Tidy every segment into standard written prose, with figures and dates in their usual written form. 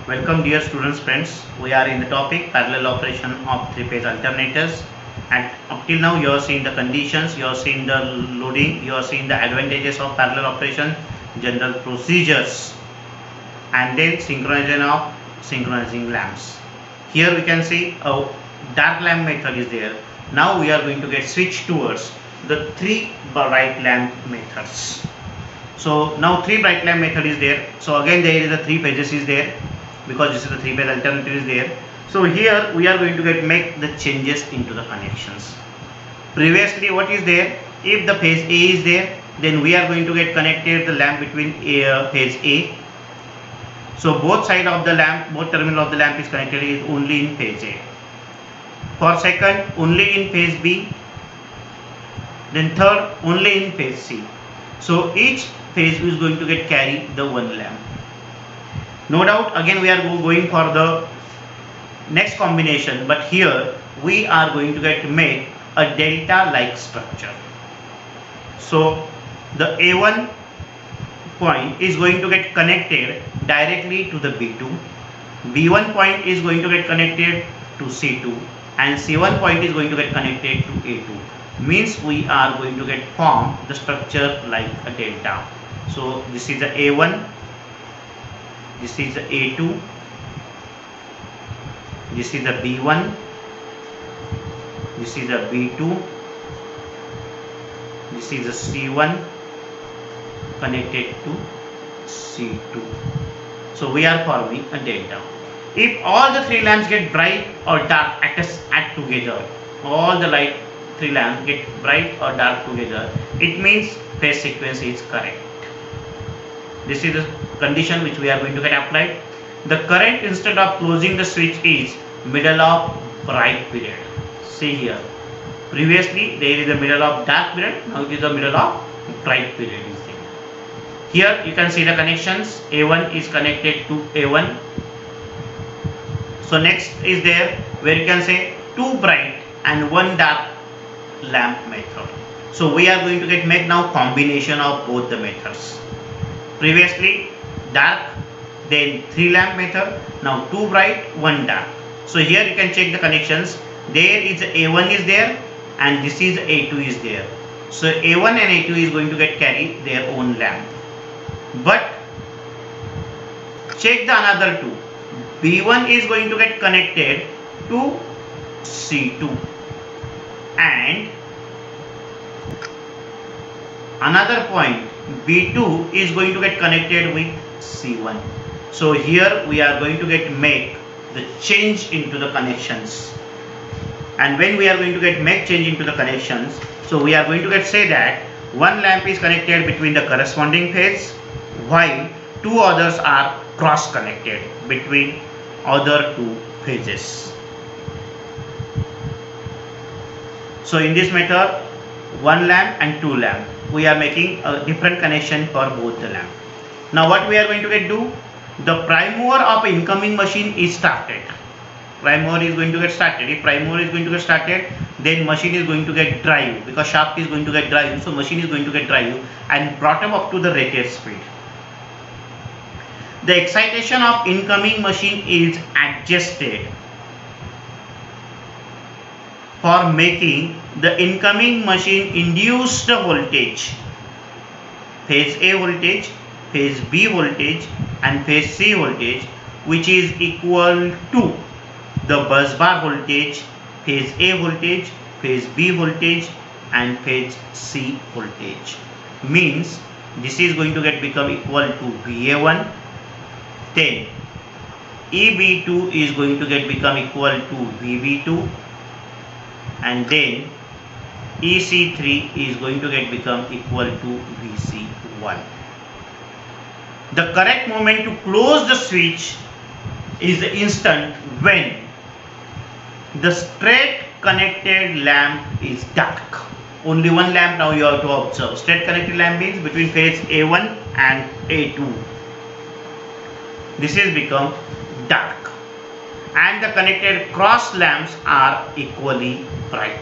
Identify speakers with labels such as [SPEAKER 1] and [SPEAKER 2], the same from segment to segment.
[SPEAKER 1] Welcome dear students, friends. We are in the topic parallel operation of three-phase alternators, and up till now you have seen the conditions, you have seen the loading, you have seen the advantages of parallel operation, general procedures, and then synchronizing lamps. Here we can see a dark lamp method is there. Now we are going to get switched towards the three bright lamp methods. So now three bright lamp method is there. So again there is a three phases is there, because this is the three-phase alternator is there. So here we are going to make the changes into the connections. Previously what is there, if the phase A is there, then we are going to get connected the lamp between phase A. So both side of the lamp, both terminal of the lamp is connected is only in phase A. For second, only in phase B. Then third, only in phase C. So each phase is going to get carry the one lamp. No doubt again we are going for the next combination, but here we are going to get make a delta like structure. So the A1 point is going to get connected directly to the B2, B1 point is going to get connected to C2, and C1 point is going to get connected to A2. Means we are going to get form the structure like a delta. So this is the A1, this is the A2, this is the B1, this is the B2, this is the C1 connected to C2. So we are forming a delta. If all the three lamps get bright or dark at together, all the light three lamps get bright or dark together, it means phase sequence is correct. This is the condition which we are going to get applied. The current instead of closing the switch is middle of bright period. See here, previously there is the middle of dark period, now it is the middle of bright period is there. Here you can see the connections. A1 is connected to A1. So next is there where you can say two bright and one dark lamp method. So we are going to make now combination of both the methods. Previously dark, then three lamp method, now two bright, one dark. So here you can check the connections. There is A1 is there and this is A2 is there. So A1 and A2 is going to get carry their own lamp. But check the another two. B1 is going to get connected to C2 and another point B2 is going to get connected with C1. So here we are going to make the change into the connections, and when we are going to make change into the connections, so we are going to say that one lamp is connected between the corresponding phase while two others are cross connected between other two phases. So in this method, one lamp and two lamp, we are making a different connection for both the lamp. Now what we are going to do, the prime mover of incoming machine is started. Prime mover is going to get started. If prime mover is going to get started, then machine is going to get drive, because shaft is going to get drive, so machine is going to get drive and brought up to the rated speed. The excitation of incoming machine is adjusted for making the incoming machine induced voltage, phase A voltage, phase B voltage and phase C voltage, which is equal to the bus bar voltage, phase A voltage, phase B voltage and phase C voltage. Means this is going to become equal to VA1, then EB2 is going to become equal to VB2, and then EC3 is going to become equal to VC1. The correct moment to close the switch is the instant when the straight connected lamp is dark. Only one lamp now you have to observe. Straight connected lamp means between phase A1 and A2. This is become dark, and the connected cross lamps are equally bright.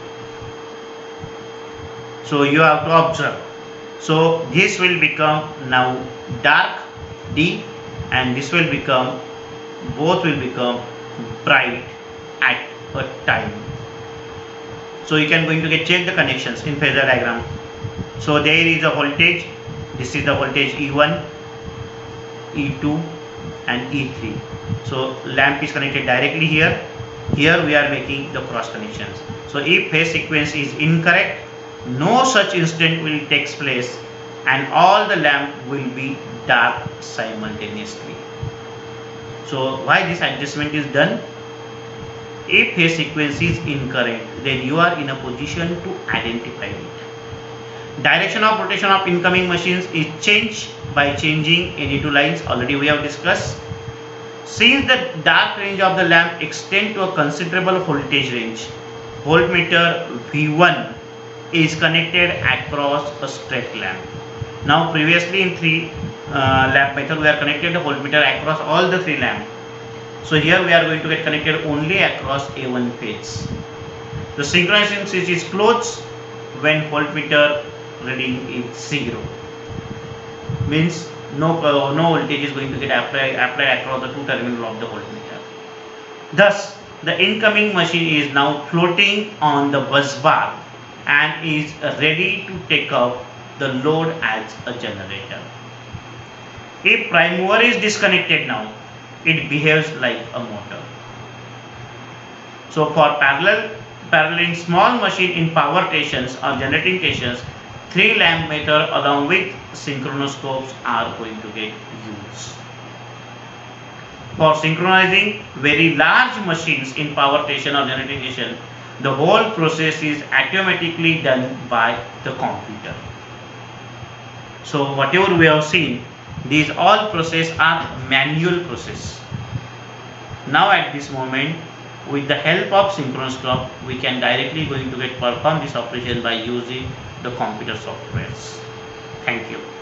[SPEAKER 1] So you have to observe. So this will become now dark D and this will become both will become bright at a time. So you can going to get check the connections in phasor diagram. So there is a voltage. This is the voltage E1, E2 and E3. So lamp is connected directly here. Here we are making the cross connections. So if phase sequence is incorrect, no such incident will take place and all the lamp will be dark simultaneously. So why this adjustment is done? If phase sequence is incorrect, then you are in a position to identify it. Direction of rotation of incoming machines is changed by changing any two lines. Already we have discussed. Since the dark range of the lamp extends to a considerable voltage range, voltmeter V1 is connected across a straight lamp. Now previously in 3 lamp method we are connected the voltmeter across all the 3 lamps. So here we are going to get connected only across A1 phase. The synchronization switch is closed when voltmeter reading is 0. Means no voltage is going to get applied across the 2 terminals of the voltmeter. Thus, the incoming machine is now floating on the bus bar and is ready to take up the load as a generator. If prime mover is disconnected now, it behaves like a motor. So for paralleling small machine in power stations or generating stations, 3 lamp method along with synchronoscopes are going to get used. For synchronizing very large machines in power station or generating station, the whole process is automatically done by the computer. So whatever we have seen, these all process are manual process. Now at this moment, with the help of synchronoscope, we can directly going to get perform this operation by using the computer softwares. Thank you.